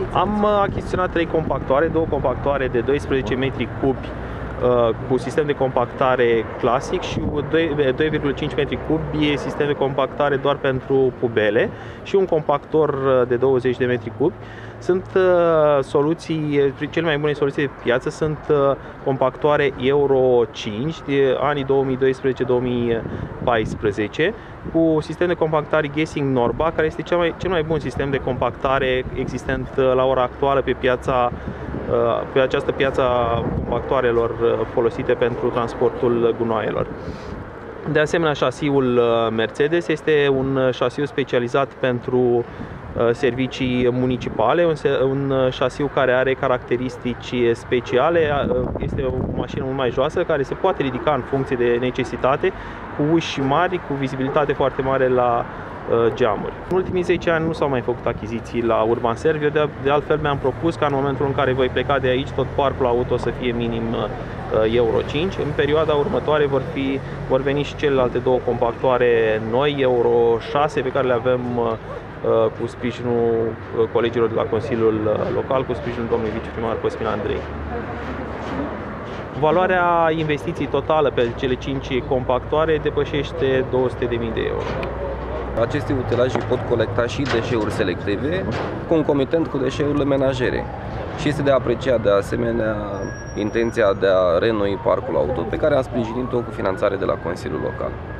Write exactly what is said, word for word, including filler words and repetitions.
Am achiziționat trei compactoare, două compactoare de doisprezece metri cubi cu sistem de compactare clasic și doi virgulă cinci metri cubi sistem de compactare doar pentru pubele și un compactor de douăzeci de metri cubi. Sunt soluții, cele mai bune soluții de piață sunt compactoare Euro cinci de anii două mii doisprezece două mii paisprezece cu sistem de compactare Gesing Norba, care este cel mai, cel mai bun sistem de compactare existent la ora actuală pe piața pe această piață a compactoarelor folosite pentru transportul gunoaielor. De asemenea, șasiul Mercedes este un șasiu specializat pentru servicii municipale, un, un șasiu care are caracteristici speciale, este o mașină mult mai joasă care se poate ridica în funcție de necesitate, cu uși mari, cu vizibilitate foarte mare la geamuri. În ultimii zece ani nu s-au mai făcut achiziții la Urban Serv. Eu de, de altfel mi-am propus ca în momentul în care voi pleca de aici tot parcul auto să fie minim Euro cinci. În perioada următoare vor, fi, vor veni și celelalte două compactoare noi, Euro șase, pe care le avem cu sprijinul colegilor de la Consiliul Local, cu sprijinul domnului viceprimar Cosmin Andrei. Valoarea investiției totală pe cele cinci compactoare depășește două sute de mii de euro. Aceste utilaje pot colecta și deșeuri selective, concomitent cu deșeurile menajere. Și este de apreciat de asemenea intenția de a reînnoi parcul auto, pe care am sprijinit-o cu finanțare de la Consiliul Local.